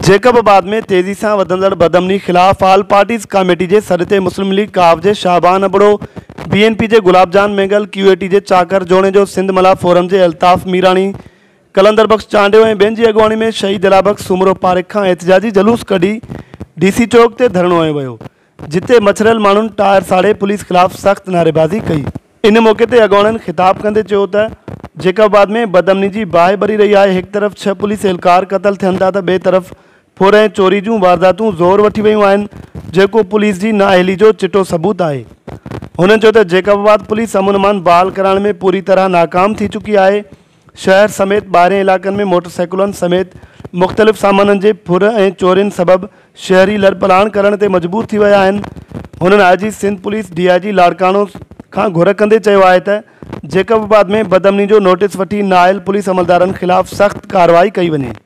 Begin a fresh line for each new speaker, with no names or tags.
जैकबाबाद में तेज़ी सां वधंदड़ बदअमनी ख़िलाफ़ ऑल पार्टीज़ कमेटी जे सॾ मुस्लिम लीग काफ जे शाहबान अबड़ो, BNP जे गुलाबजान मेंगल, QAT जे चाकर जोणे जो, सिंध मला फोरम जे अल्ताफ़ मीरानी, कलंदर बख्श चांडियो ऐं ॿियनि जी अॻुवाणी में शहीद दिलाबख्श सुमरो पारिक खां एहतिजाजी जलूस कढी DC चौक ते धरणो हयो वियो, जिते मछरियल माण्हुनि टायर साड़े पुलिस ख़िलाफ़ सख़्त नारेबाज़ी कई। इन मौक़े ते अॻुवाणनि ख़िताब कंदे चयो त जैकबाबाद में बदअमनी जी बाहि भरी रही है। एक तरफ़ 6 पुलिस एहलकार क़तल थियनि था त ॿिए तरफ़ फुर ऐं चोरी जूं वारदातूं ज़ोर वठी वियूं आहिनि, जेको पुलिस जी नाअहली जो चिटो सबूत आहे। हुननि चयो त जैकबाबाद पुलिस अमन बहाल करण में पूरी तरह नाकाम थी चुकी है। शहर समेत ॿाहिरें इलाक़नि में मोटरसाइकिलुनि समेत मुख़्तलिफ़ सामाननि जे फुर ऐं चोरियुनि सबबि शहरी लड़पलाण करण ते मजबूर थी विया आहिनि। हुननि IG Sindh police DIG Larkana खां घुर कंदे चयो आहे त जैकबाबाद में बदअमनी जो नोटिस वठी नाअहल पुलिस अमलदारनि ख़िलाफ़ सख़्त कार्रवाई कई वञे।